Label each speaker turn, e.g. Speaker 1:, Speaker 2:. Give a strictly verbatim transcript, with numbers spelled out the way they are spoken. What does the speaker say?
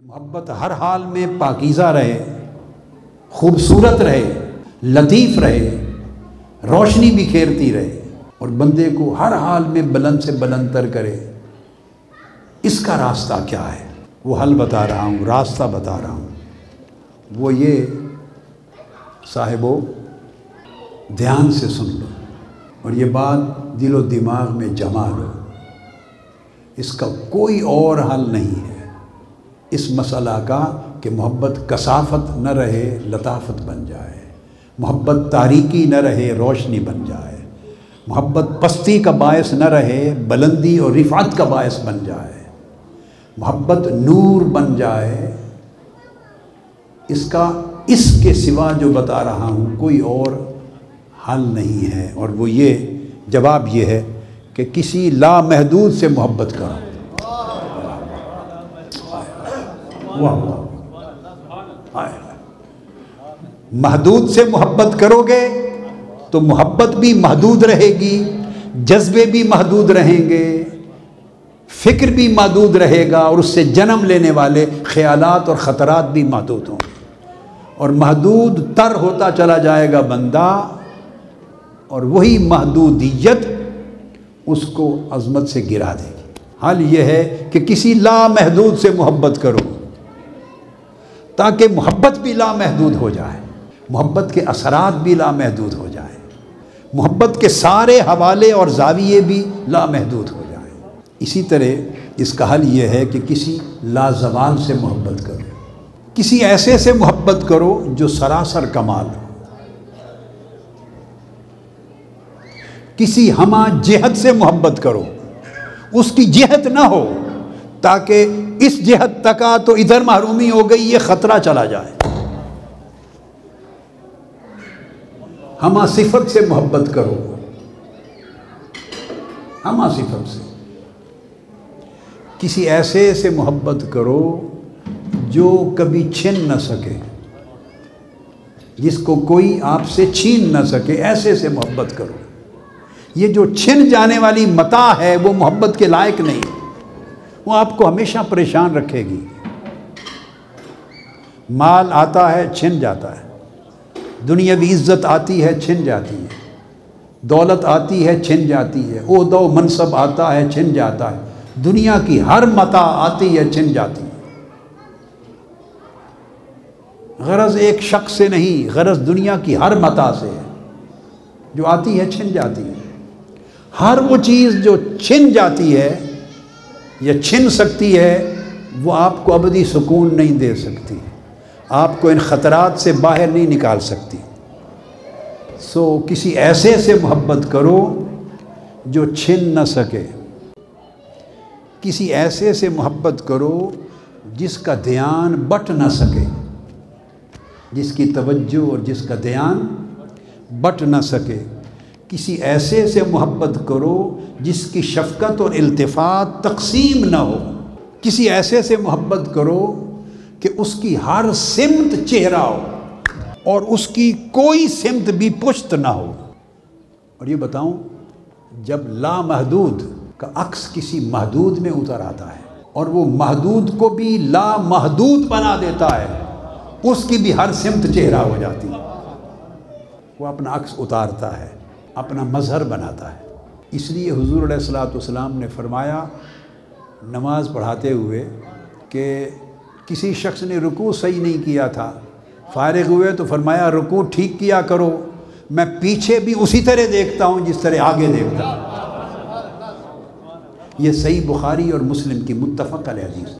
Speaker 1: मोहब्बत हर हाल में पाकीज़ा रहे, खूबसूरत रहे, लतीफ़ रहे, रोशनी बिखेरती रहे और बंदे को हर हाल में बुलंद से बुलंद तर करे। इसका रास्ता क्या है? वो हल बता रहा हूँ, रास्ता बता रहा हूँ। वो ये साहिबो, ध्यान से सुन लो और ये बात दिलो दिमाग में जमा लो। इसका कोई और हल नहीं है इस मसला का कि मोहब्बत कसाफत न रहे, लताफत बन जाए, मोहब्बत तारीकी न रहे, रोशनी बन जाए, मोहब्बत पस्ती का बायस न रहे, बुलंदी और रिफ़ात का बायस बन जाए, मोहब्बत नूर बन जाए। इसका इसके सिवा जो बता रहा हूँ कोई और हल नहीं है। और वो ये जवाब ये है कि किसी लामहदूद से मोहब्बत करो। वाह वाह, महदूद से मोहब्बत करोगे तो मोहब्बत भी महदूद रहेगी, जज्बे भी महदूद रहेंगे, फ़िक्र भी महदूद रहेगा और उससे जन्म लेने वाले ख़यालात और ख़तरात भी महदूद होंगे और महदूद तर होता चला जाएगा बंदा। और वही महदूदियत उसको अज़मत से गिरा देगी। हल यह है कि किसी लामहदूद से मोहब्बत करो ताकि मोहब्बत भी लामहदूद हो जाए, मोहब्बत के असरात भी लामहदूद हो जाए, मोहब्बत के सारे हवाले और जाविये भी लामहदूद हो जाए। इसी तरह इसका हल यह है कि किसी लाजवाल से मोहब्बत करो, किसी ऐसे से मोहब्बत करो जो सरासर कमाल हो, किसी हमा जिहत से मोहब्बत करो, उसकी जिहत ना हो ताकि इस जिहत तक आ तो इधर महरूमी हो गई, ये ख़तरा चला जाए। हमा सिफत से मोहब्बत करो, हमा सिफत से। किसी ऐसे से मोहब्बत करो जो कभी छिन न सके, जिसको कोई आपसे छीन न सके, ऐसे से मोहब्बत करो। ये जो छिन जाने वाली मता है वो मोहब्बत के लायक नहीं, वो आपको हमेशा परेशान रखेगी। माल आता है, छिन जाता है, दुनियावी इज्जत आती है, छिन जाती है, दौलत आती है, छिन जाती है, ओहदा व मनसब आता है, छिन जाता है, दुनिया की हर मता आती है, छिन जाती है। गरज एक शख्स से नहीं, गरज दुनिया की हर मता से है, जो आती है छिन जाती है। हर वो चीज़ जो छिन जाती है या छिन सकती है वो आपको अबदी सुकून नहीं दे सकती, आपको इन ख़तरात से बाहर नहीं निकाल सकती। सो किसी ऐसे से मोहब्बत करो जो छिन न सके, किसी ऐसे से मोहब्बत करो जिसका ध्यान बट न सके, जिसकी तवज्जो और जिसका ध्यान बट न सके। किसी ऐसे से मोहब्बत करो जिसकी शफ़क़त और इल्तिफ़ात तक़सीम न हो, किसी ऐसे से मोहब्बत करो कि उसकी हर सिमत चेहरा हो और उसकी कोई सिमत भी पुश्त ना हो। और ये बताऊं, जब लामहदूद का अक्स किसी महदूद में उतर आता है और वो महदूद को भी लामहदूद बना देता है, उसकी भी हर सिमत चेहरा हो जाती है, वो अपना अक्स उतारता है, अपना मज़हर बनाता है। इसलिए हुज़ूर अलैहिस्सलातु वस्सलाम ने फरमाया नमाज पढ़ाते हुए कि किसी शख्स ने रुकू सही नहीं किया था, फ़ारिग हुए तो फरमाया रुकू ठीक किया करो, मैं पीछे भी उसी तरह देखता हूँ जिस तरह आगे देखता हूँ। ये सही बुखारी और मुस्लिम की मुत्तफ़क़ अलैह हदीस।